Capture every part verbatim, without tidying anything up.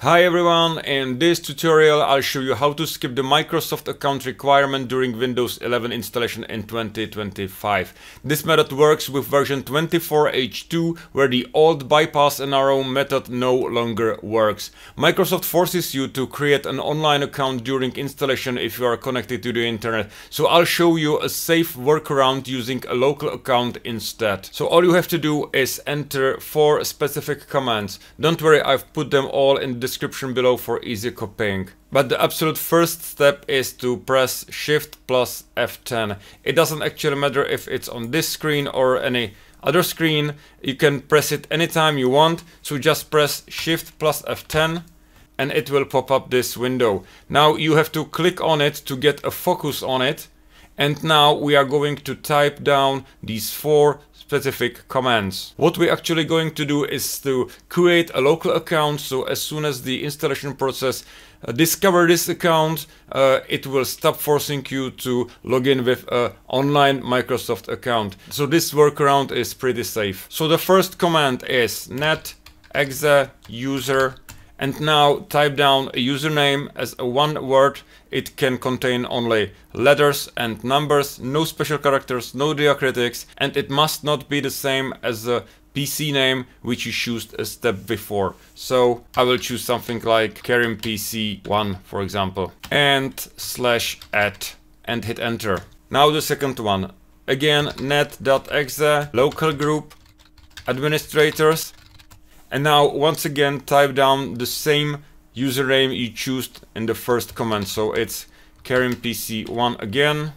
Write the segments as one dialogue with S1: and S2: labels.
S1: Hi everyone, in this tutorial I'll show you how to skip the Microsoft account requirement during Windows eleven installation in twenty twenty-five. This method works with version twenty-four Point H two, where the old bypass N R O method no longer works. Microsoft forces you to create an online account during installation if you are connected to the internet, so I'll show you a safe workaround using a local account instead. So all you have to do is enter four specific commands. Don't worry, I've put them all in the description below for easy copying. But the absolute first step is to press Shift plus F ten. It doesn't actually matter if it's on this screen or any other screen. You can press it anytime you want, so just press Shift plus F ten and it will pop up this window. Now you have to click on it to get a focus on it, and now we are going to type down these four specific commands. What we're actually going to do is to create a local account, so as soon as the installation process uh, discover this account, uh, it will stop forcing you to log in with an online Microsoft account. So this workaround is pretty safe. So the first command is net dot E X E user, and now type down a username as a one word. It can contain only letters and numbers, no special characters, no diacritics, and it must not be the same as a P C name which you choose a step before. So I will choose something like Karim P C one, for example, and slash at and hit enter. Now the second one, again net dot E X E local group administrators. And now once again type down the same username you choose in the first command. So it's Karim P C one again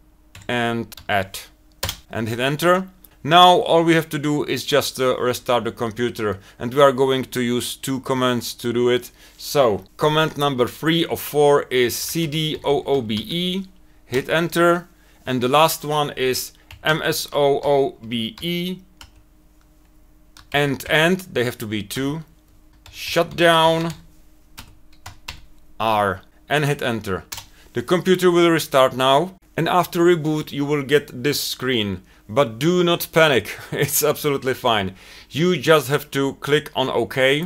S1: and at and hit enter. Now all we have to do is just uh, restart the computer, and we are going to use two commands to do it. So command number three of four is cd oobe, hit enter, and the last one is msoobe and and they have to be two, shutdown R, and hit enter. The computer will restart now, and after reboot you will get this screen. But do not panic, it's absolutely fine. You just have to click on OK.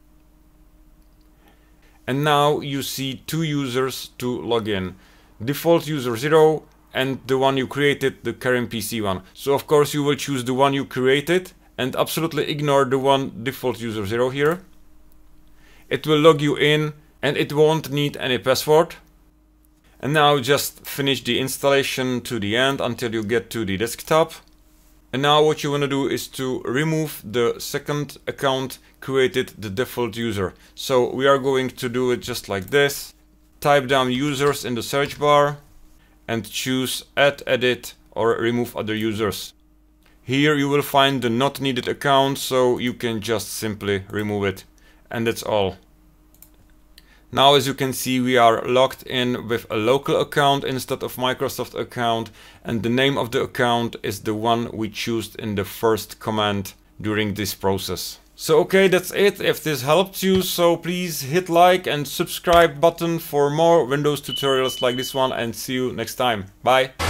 S1: And now you see two users to log in. Default user zero and the one you created, the Karim P C one. So of course you will choose the one you created and absolutely ignore the one default user zero here. It will log you in and it won't need any password. And now just finish the installation to the end until you get to the desktop. And now what you want to do is to remove the second account created, the default user. So we are going to do it just like this. Type down users in the search bar and choose add, edit or remove other users. Here you will find the not needed account, so you can just simply remove it. And that's all. Now as you can see, we are logged in with a local account instead of Microsoft account, and the name of the account is the one we chose in the first command during this process. So okay, that's it. If this helped you, so please hit like and subscribe button for more Windows tutorials like this one, and see you next time. Bye!